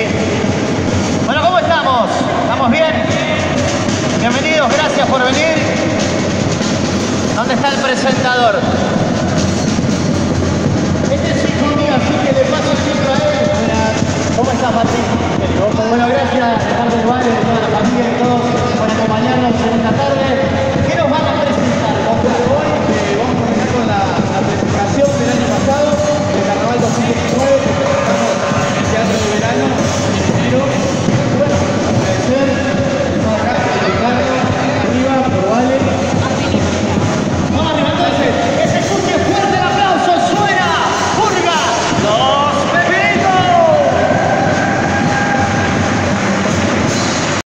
Bueno, ¿cómo estamos? ¿Estamos bien? Bienvenidos, gracias por venir. ¿Dónde está el presentador? Este es hijo mío, así que le paso el micro a él. ¿Cómo estás, Patrick? Bueno, gracias a parte del barrio, de toda la familia y todos por acompañarnos en esta tarde.